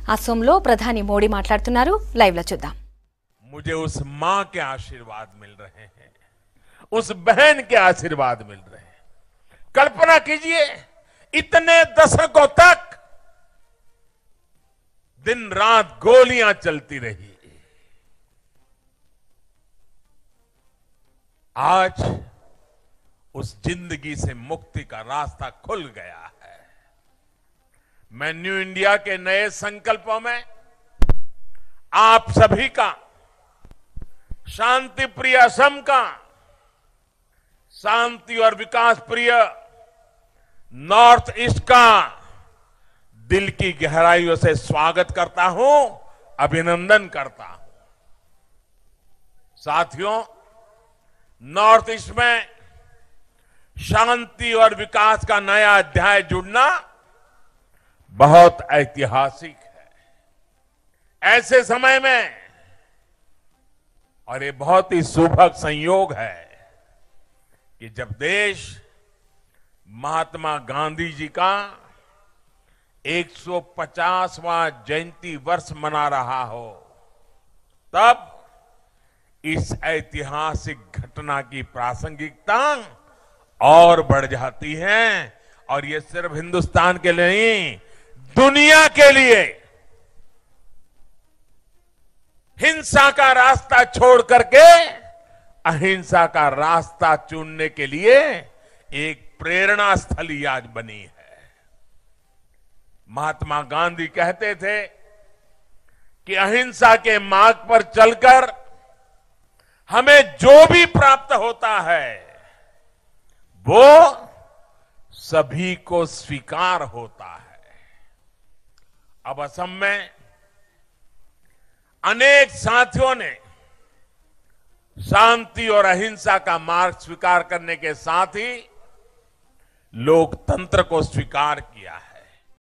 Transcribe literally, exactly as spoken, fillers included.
అసోంలో ప్రధాని మోడీ మాట్లాడుతున్నారు. లైవ్ లో చూద్దాం. मुझे उस मां के आशीर्वाद मिल रहे हैं, उस बहन के आशीर्वाद मिल रहे हैं। कल्पना कीजिए, इतने दशकों तक दिन रात गोलियां चलती रही, आज उस जिंदगी से मुक्ति का रास्ता खुल गया है। मैं न्यू इंडिया के नए संकल्पों में आप सभी का, शांति प्रिय असम का, शांति और विकास प्रिय नॉर्थ ईस्ट का दिल की गहराइयों से स्वागत करता हूं, अभिनंदन करता हूं। साथियों, नॉर्थ ईस्ट में शांति और विकास का नया अध्याय जुड़ना बहुत ऐतिहासिक है। ऐसे समय में, और ये बहुत ही सुभग संयोग है कि जब देश महात्मा गांधी जी का एक सौ पचासवां जयंती वर्ष मना रहा हो, तब इस ऐतिहासिक घटना की प्रासंगिकता और बढ़ जाती है। और ये सिर्फ हिंदुस्तान के लिए नहीं, दुनिया के लिए हिंसा का रास्ता छोड़ करके अहिंसा का रास्ता चुनने के लिए एक प्रेरणा स्थली आज बनी है। महात्मा गांधी कहते थे कि अहिंसा के मार्ग पर चलकर हमें जो भी प्राप्त होता है वो सभी को स्वीकार होता है। अब असम में अनेक साथियों ने शांति और अहिंसा का मार्ग स्वीकार करने के साथ ही लोकतंत्र को स्वीकार किया है।